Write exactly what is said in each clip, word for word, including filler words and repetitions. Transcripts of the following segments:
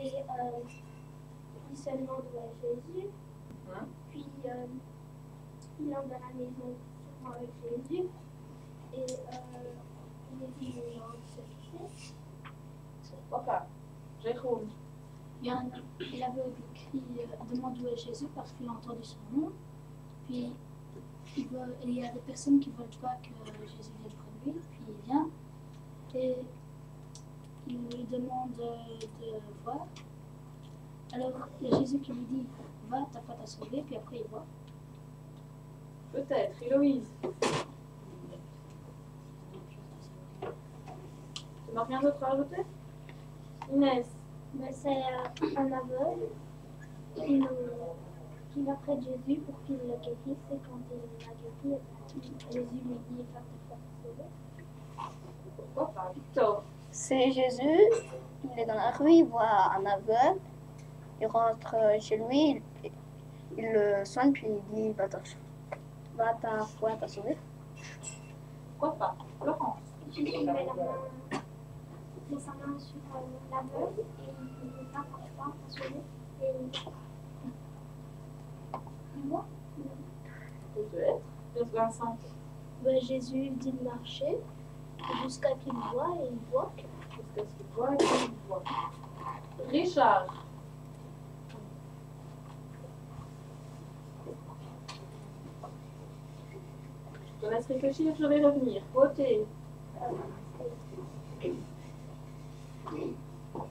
Et euh, il se demande où est Jésus. Hein? Puis euh, il entre dans la maison sûrement avec Jésus. Et euh, Jésus lui demande ce qu'il fait. Papa, Jérôme. Il, y a un, il avait écrit euh, demande où est Jésus parce qu'il a entendu son nom. Puis il, veut, il y a des personnes qui ne veulent pas que Jésus vienne près de lui. Puis il vient et il lui demande de, de voir. Alors il y a Jésus qui lui dit va, ta foi t'a sauvé. Puis après il voit. Peut-être, Héloïse. Tu n'as rien d'autre à ajouter? Inès. Ben, c'est euh, un aveugle qui, nous, qui va près de Jésus pour qu'il le guérisse. Et quand il l'a guéri, Jésus lui dit va, ta foi t'a sauvé. Pourquoi pas, Victor? C'est Jésus, il est dans la rue, il voit un aveugle, il rentre chez lui, il, il le soigne, puis il dit va ta, va ta foi t'a sauvé. Pourquoi pas, Laurence? Jésus met la main, met sa main sur euh, l'aveugle et il dit va, ta foi t'a sauvé. Et il voit. Peut-être. Vincent. Ben, Jésus dit de marcher jusqu'à qu'il voit et il voit. Jusqu'à ce qu'il voit et qu'il voit. Richard. Je te laisse réfléchir, je vais revenir. Votez.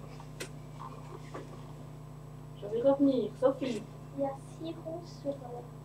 Je vais revenir. Sophie. Il y a six ronds sur euh,